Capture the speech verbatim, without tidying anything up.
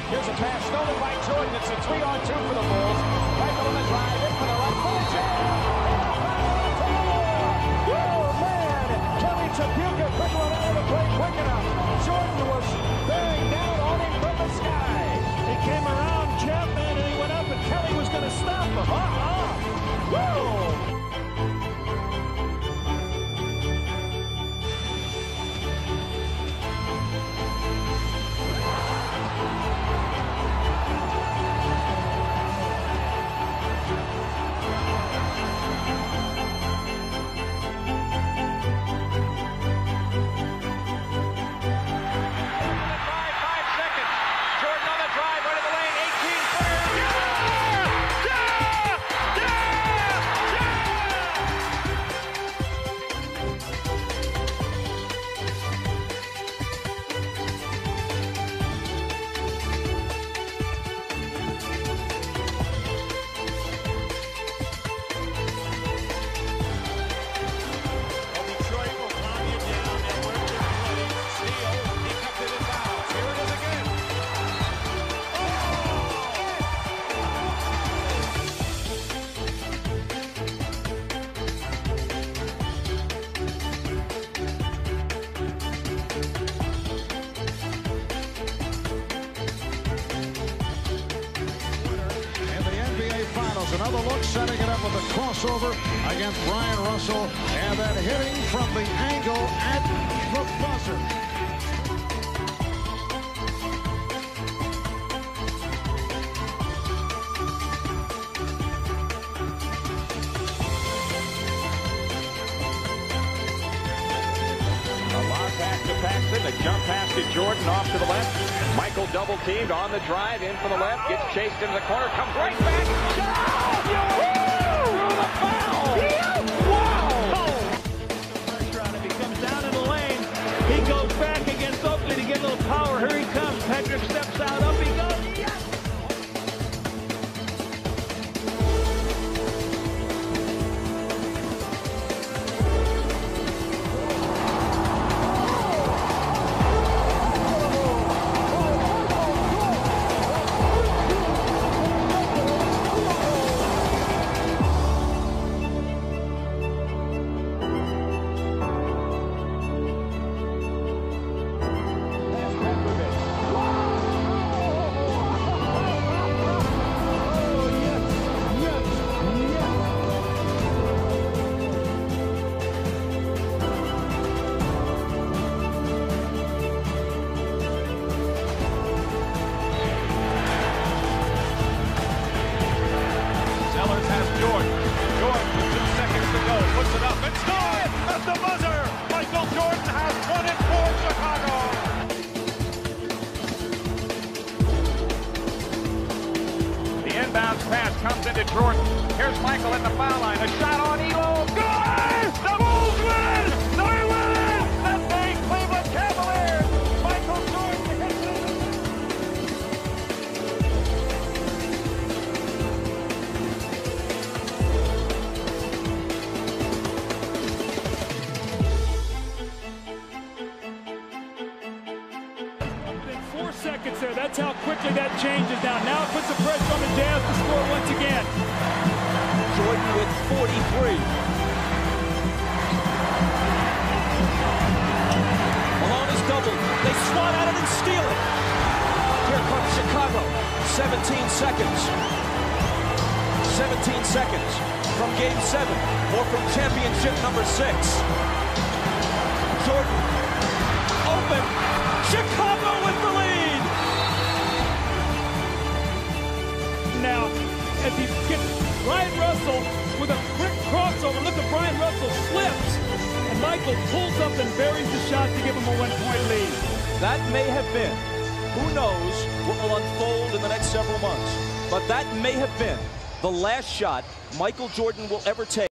Here's a pass stolen by Jordan. It's a three on two for the Bulls. Michael on the drive, in for the right for the jam. Oh, man. Kelly Chabuca couldn't run out of the play quick enough. Jordan was bearing down on him from the sky. He came around Chapman, and he went up, and Kelly was going to stop him. Uh-uh. Whoa. Another look, setting it up with a crossover against Brian Russell, and then hitting from the angle at the buzzer. A long pass to Paxton, a jump pass to Jordan off to the left. Michael double teamed on the drive, in from the left, gets chased into the corner, comes right back. Through the foul! Wow! Pressure on him. He comes down in the lane. He goes back against Oakley to get a little power. Here he comes. Patrick steps out. Up he goes. Yes! Puts it up, it's good! At the buzzer! Michael Jordan has won it for Chicago! The inbounds pass comes into Jordan. Here's Michael at the foul line. A shot on Elo. Good! The Bulls win! They win! That big Cleveland Cavaliers! Michael Jordan hits it! Four seconds there. That's how quickly that changes now. Now it puts the pressure on the Jazz to score once again. Jordan with forty-three. Malone is doubled. They swat at it and steal it. Here comes Chicago. seventeen seconds. seventeen seconds from game seven. Or from championship number six. Jordan open. Chicago with the lead. Now, as he gets Brian Russell with a quick crossover. Look at Brian Russell slips. And Michael pulls up and buries the shot to give him a one-point lead. That may have been, who knows what will unfold in the next several months, but that may have been the last shot Michael Jordan will ever take.